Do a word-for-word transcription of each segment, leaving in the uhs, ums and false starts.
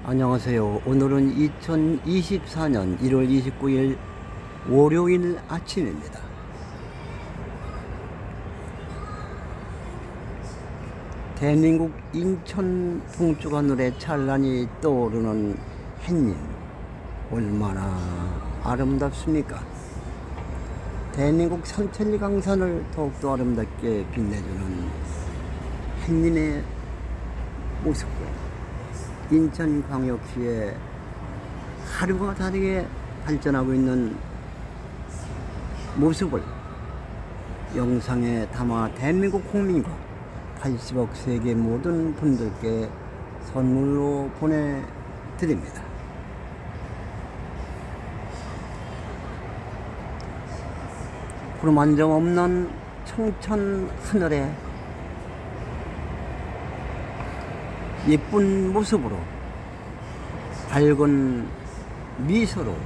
안녕하세요. 오늘은 이천이십사 년 일월 이십구일 월요일 아침입니다. 대한민국 인천 동쪽 하늘에 찬란히 떠오르는 햇님, 얼마나 아름답습니까? 대한민국 삼천리 강산을 더욱더 아름답게 빛내주는 햇님의 모습과 인천광역시의 하루가 다르게 발전하고 있는 모습을 영상에 담아 대한민국 국민과 팔십억 세계 모든 분들께 선물로 보내드립니다. 구름 한 점 없는 청천 하늘에 예쁜 모습으로 밝은 미소로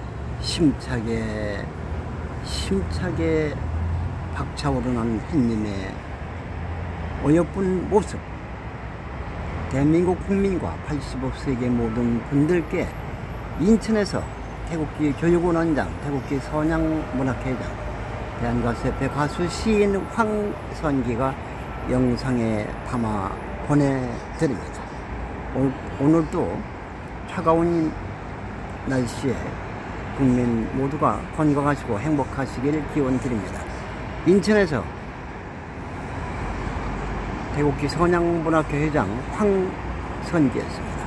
힘차게 힘차게 박차오르는 햇님의 어여쁜 모습, 대한민국 국민과 팔십억 세계 모든 분들께 인천에서 태국기 교육원원장, 태국기 선양문학회장, 대한가수협회 가수 시인 황선기가 영상에 담아 보내드립니다. 오늘도 차가운 날씨에 국민 모두가 건강하시고 행복하시길 기원드립니다. 인천에서 태국기 선양문학회 회장 황선기였습니다.